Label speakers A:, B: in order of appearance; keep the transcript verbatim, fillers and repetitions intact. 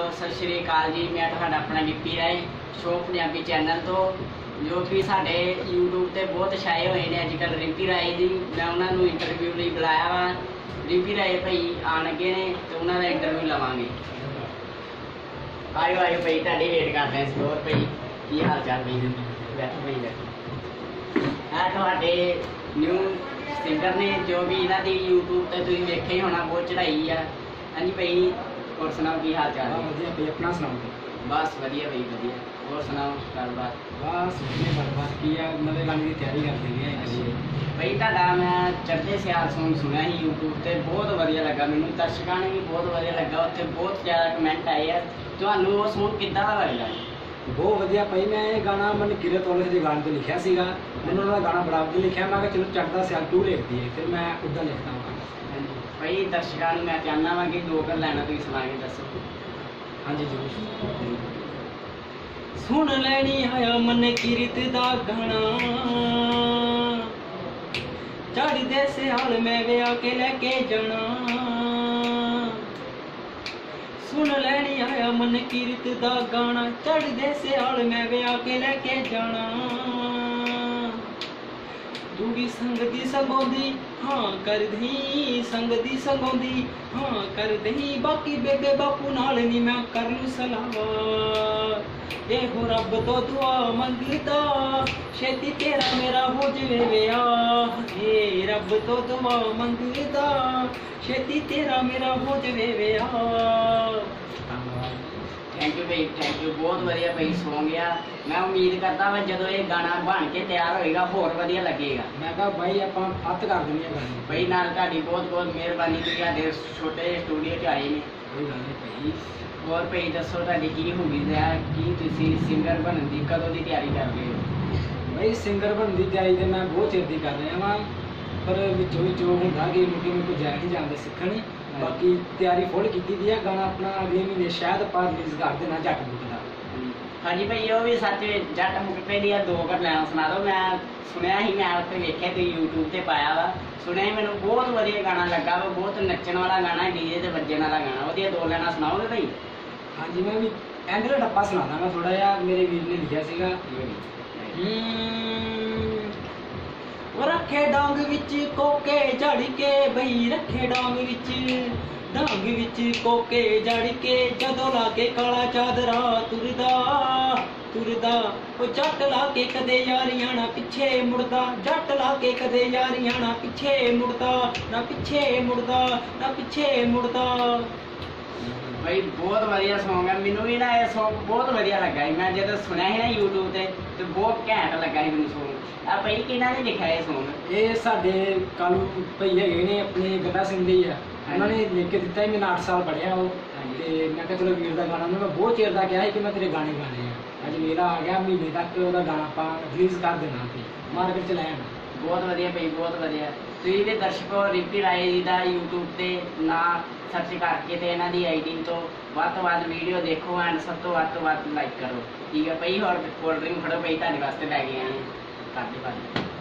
A: सत श्री अकाल जी। मैं तुहाडा अपना गिप्पी राय शो पंजाबी चैनल तो जो कि साडे यूट्यूब ते बहुत छाए हुए ने अजकल रिंपी राय जी। मैं उन्होंने इंटरव्यू लिए बुलाया वा। रिंपी राय भाई आन लगे ने तो उन्होंने इंटरव्यू लवांगे। आयो आयो भाई, तुहाडी वेट करते हैं। स्टोर भाई की हाल चाल भाई? बैठो भाई बैठो। है तुहाडे न्यू सिंगर ने जो भी इन्हों की यूट्यूब पर तुम वेखे ही होना, बहुत चढ़ाई है। हाँ जी भाई, और सुनाओ की हाल चाल?
B: वधिया भाई, अपना सुनाओ?
A: बस वधिया भाई वधिया। और सुनाओ गलबात?
B: बस वधिया गलबात की है, नवे गाने की तैयारी करते हैं
A: भाई। तुहाडा मैं चढ़ते सियाल सॉन्ग सुनिया ही यूट्यूब पर, बहुत वधिया लगा मैनू। दर्शकों ने भी बहुत वधिया लगा, उत्थे बहुत ज़्यादा कमेंट आए है। तुहानू वो सॉन्ग किद्दां दा लगा?
B: बहुत वधिया भाई। मैं ये गाना मैंने किरत वाले के गाने तो लिखा सीगा, मैंने उन्होंने गाना बड़ा वधिया लिखा। मैं चलो चढ़ता सियाल टू लिख दी है, फिर मैं उदा लिखता हूँ
A: भाई। दर्शकों मैं चाहना वा कि दो कर लैना तुम सुना के दसो।
B: हाँ जी जरूर।
C: सुन लैनी आया मन किरत दा गाना, चढ़दे सियाल मैं विआ के लेके जाना। सुन लैनी आया मन किरत दा गाना, चढ़दे सियाल मैं विआ के लेके जाना। तू भी संग दी संगोंदी हाँ कर दही, संग दी संगोंदी हाँ कर दही। बाकी बेबे बापू नाल नी मैं कर लू सलावा। ये हो रब तो दुआ मंगता, छेती तेरा मेरा हो जवे विआह। हे रब तो दुआ मंगता, छेती तेरा मेरा हो जवे विआह।
A: थैंक यू भाई, थैंक यू। बहुत वधिया भाई सॉन्ग आ। मैं उम्मीद करता वा जो ये गाना बन के तैयार होएगा होर वधिया लगेगा।
B: मैं कहा भाई आप हत्थ कर देनी है गाने
A: भाई। नाल तुहाडी बहुत बहुत मेहरबानी, तुसीं साडे छोटे स्टूडियो च आए ने।
B: कोई गल नहीं भाई।
A: और भाई दसो तुहाडी की हॉबीज है, की तुसीं सिंगर बनन दी कदों दी तैयारी कर रहे हो?
B: भाई सिंगर बनने की तैयारी तो मैं बहुत चेर की कर रहा वा, पर विचों विचों होंदा कि मुझे मेरे को जाया नहीं जाता सीखने। बाकी तैयारी फुल की दी है। गाना अपना अगले महीने शायद आप रिलीज कर देना जट मुकट का।
A: हाँ जी भाई, वो भी सच जट मुकटे दी दो घट लैना सुना दो। मैं सुनिया ही, मैं उत्थे वेख्या तुसीं यूट्यूब ते पाया वा, सुनिया ही। मैनू बहुत वधिया गाना लगा वा, बहुत नच्चण वाला गाना, डीजे ते बज्जण वाला गाना। ओहदियां दो लाइनां सुनाओगे भाई?
B: हाँ जी, मैं भी एंड का टप्पा सुना दा थोड़ा जिहा, मेरे वीर ने लिखा सीगा।
C: वो रखे डांग विच कोके जड़ के बई, रखे डांग विच डांग विच कोके जड़ के। जदों लाके काला चादरा तुरदा तुरदा, वो जट लाके कदे यारियां ना पिछे मुड़दा। जट लाके कदे यारियां ना पिछे मुड़दा, ना पिछे मुड़दा ना पिछे मुड़दा।
A: भाई बहुत वधिया सॉन्ग है। मैनू भी ना ये सॉन्ग बहुत वधिया लगा। मैं जब सुनिया ही ना यूट्यूब ते तो बहुत घैंट लगा ही मैनू सॉन्ग। आ भाई किन्ना ने लिखा है सॉन्ग?
B: ये साडे कालू भाई है ने, अपने गड्ढा सिंह दे है। उन्होंने लिख के दिता है। मैंने आठ साल पढ़िया वो, ते मैं कहा चलो वीर का गाना। मैं बहुत चेर का कहा कि मैं तेरे गाने गाने हैं। अज मेरा आ गया, महीने तक वह गाना आप रिलीज कर देना मार्केट च लैन।
A: बहुत वधिया भाई, बहुत वधिया। तुसीं भी दर्शकों रिंपी राय जी का यूट्यूब ते ना सर्च करके ते इन्हां दी आई डी तो वध तो वध वीडियो देखो एंड सब तो वध तो वध लाइक करो। ठीक है भाई। और कोल्ड ड्रिंक फड़ो भाई, तुहाडे वास्ते लै के आए हैं। करदे भाई।